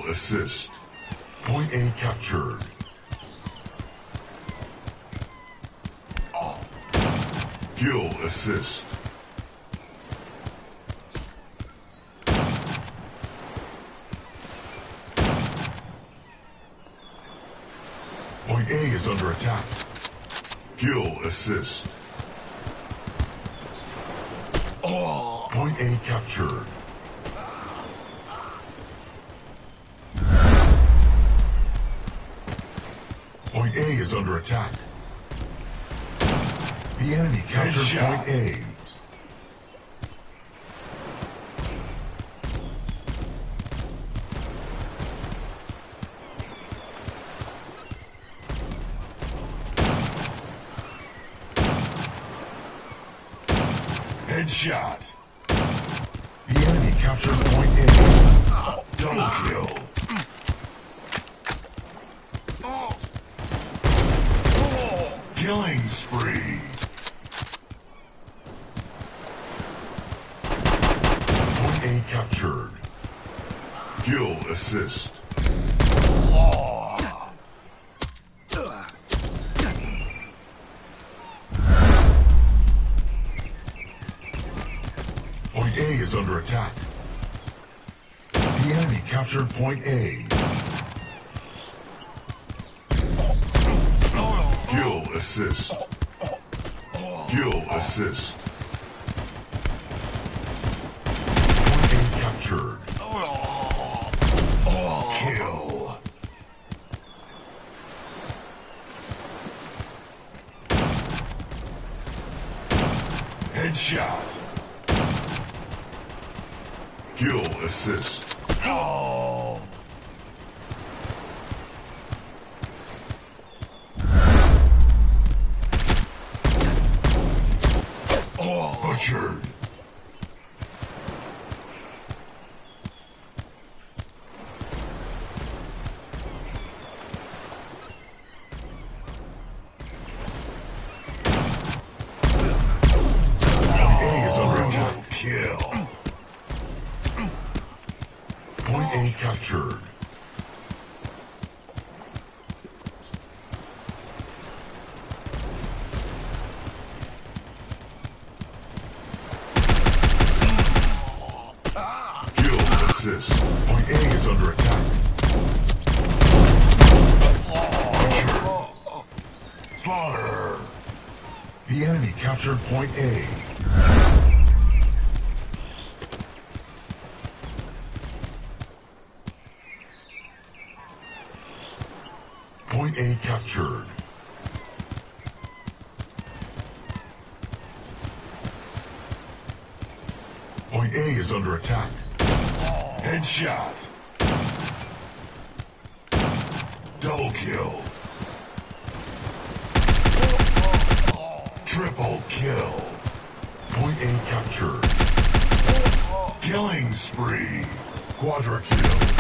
assist. Point A captured. Kill assist. Point A is under attack. Kill assist. Point A captured. Point A is under attack. The enemy captured Point A. Headshot. The enemy captured Point A. Double kill. Killing spree. Point A captured. Kill assist. Point A is under attack. The enemy captured Point A. Kill assist. Kill assist. Point A captured. Kill. Headshot. Kill assist. Butchered. Point A is under attack. Kill. Point A captured. Assist. Point A is under attack. Slaughter. The enemy captured Point A. Point A captured. Point A is under attack. Headshot. Double kill. Triple kill. Point A captured. Killing spree. Quadra kill.